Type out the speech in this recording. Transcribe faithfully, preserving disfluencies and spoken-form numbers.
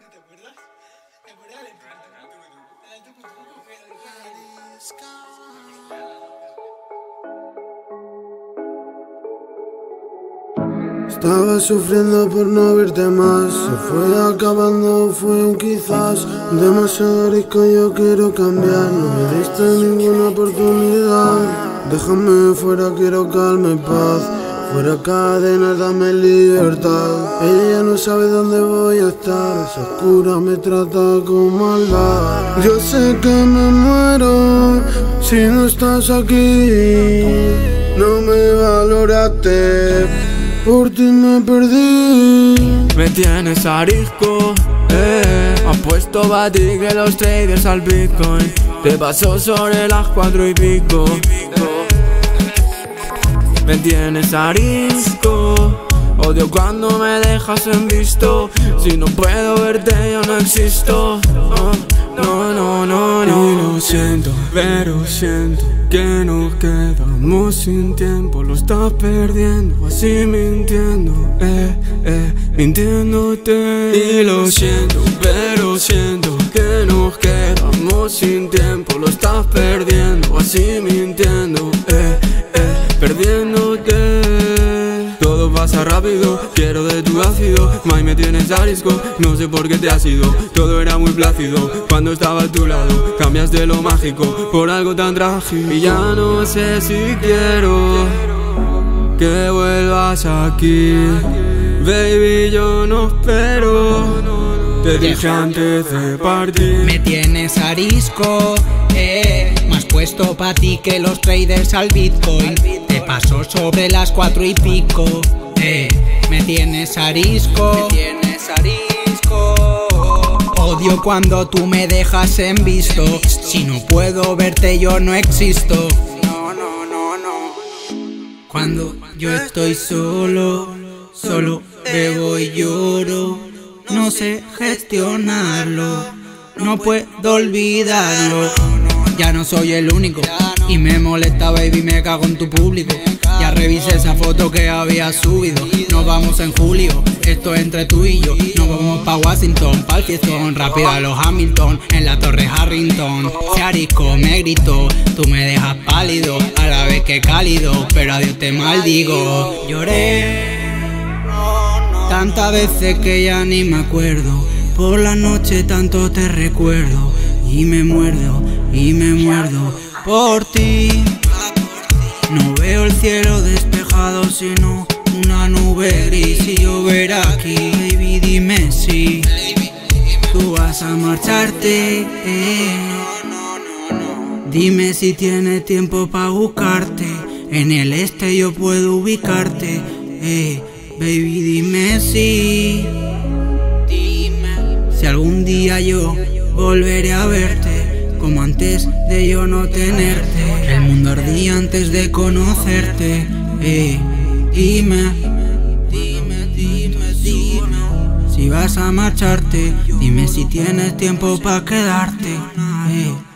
¿te acuerdas? ¿Te acuerdas del tucutucu? Estaba sufriendo por no verte más. Se fue acabando, fue un quizás. Demasiado rico, yo quiero cambiar. No me diste ninguna oportunidad. Déjame fuera, quiero calma y paz. Fuera cadenas, dame libertad. Ella ya no sabe dónde voy a estar. Esa oscura me trata con maldad. Yo sé que me muero si no estás aquí. No me valoraste, por ti me perdí. Me tienes arisco, eh. Apuesto batigre los traders al Bitcoin. Te paso sobre las cuatro y pico. Me tienes arisco. Odio cuando me dejas en visto. Si no puedo verte yo no existo. No, no, no, no, no. Y lo siento, pero siento que nos quedamos sin tiempo. Lo estás perdiendo, así mintiendo, eh, eh, mintiéndote. Y lo siento, pero siento que nos quedamos sin tiempo. Lo estás perdiendo, así mintiendo, eh, eh, perdiéndote. Todo pasa rápido, quiero de tu ácido. May, me tienes arisco, no sé por qué te has ido. Todo era muy plácido cuando estaba a tu lado. Cambiaste lo mágico por algo tan trágico. Y ya no sé si quiero que vuelvas aquí. Baby, yo no espero. Te dije antes de partir. Me tienes arisco, eh. Más puesto pa' ti que los traders al Bitcoin. Te paso sobre las cuatro y pico, eh. Me tienes arisco, me tienes arisco. Odio cuando tú me dejas en visto. Si no puedo verte yo no existo. No, no, no, no. Cuando yo estoy solo, solo bebo y lloro. No sé gestionarlo, no puedo olvidarlo. Ya no soy el único y me molesta, baby, me cago en tu público. Ya revisé esa foto que había subido. Nos vamos en julio, esto entre tú y yo. Nos vamos pa' Washington, pa'l fiestón. Rápido a los Hamilton, en la torre Harrington. Se arisco, me gritó, tú me dejas pálido, a la vez que cálido, pero a Dios te maldigo. Lloré tantas veces que ya ni me acuerdo. Por la noche tanto te recuerdo. Y me muerdo, y me muerdo por ti. No veo el cielo despejado, sino una nube gris y llover aquí. Baby, dime si tú vas a marcharte, eh. Dime si tienes tiempo pa' buscarte. En el este yo puedo ubicarte, eh. Baby, dime si Dime si algún día yo volveré a verte, como antes de yo no tenerte. El mundo ardía antes de conocerte, eh. Dime, dime, dime, dime si vas a marcharte. Dime si tienes tiempo pa' quedarte, eh.